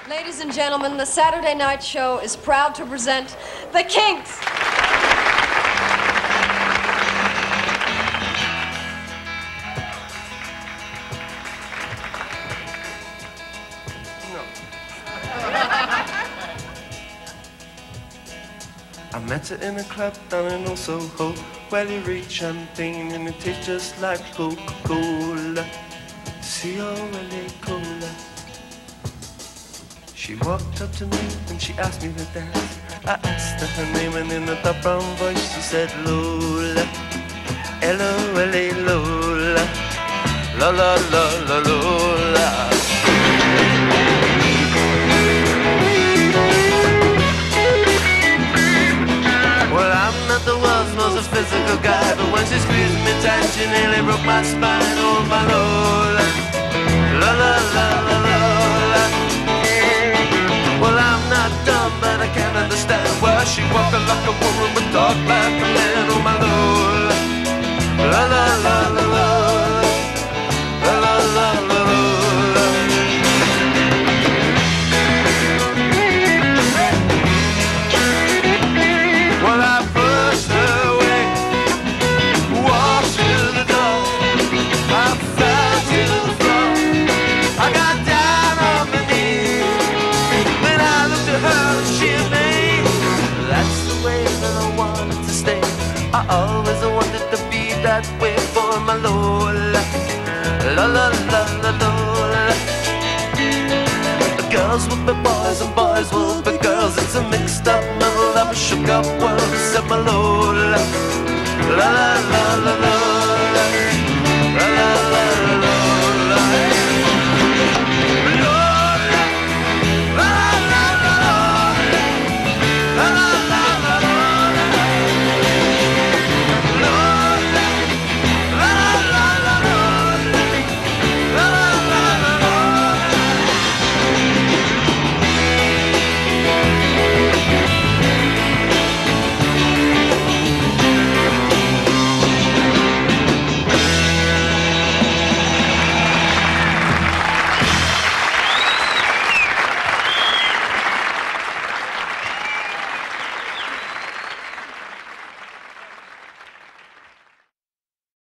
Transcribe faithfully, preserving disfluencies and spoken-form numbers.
Ladies and gentlemen, the Saturday Night Show is proud to present the Kinks. I met her in a club down in Old Soho, where you reach champagne and it tastes just like Coca-Cola. See, oh, really cola. She walked up to me and she asked me to dance. I asked her her name and in a dark brown voice she said Lola. L O L A Lola. La la la la Lola. Well, I'm not the world's most physical guy, but when she squeezed me tight she nearly broke my spine. Oh my Lola. La la la la Lola. Well, I'm not dumb, but I can't understand why she walking like a woman but talk like a man. Oh my Lola. La la la la Lola. La la la la Lola. Well, I pushed her away, walked to the door, I fell to the floor, I got down on my knees, then I looked at her and she at me. That's the way that I wanted to stay. I always wanted to be that way for my Lola. La la la la Lola. The girls will be boys and boys will be girls. It's a mixed up, muddled up, shook up world. Except my Lola. La la la la la.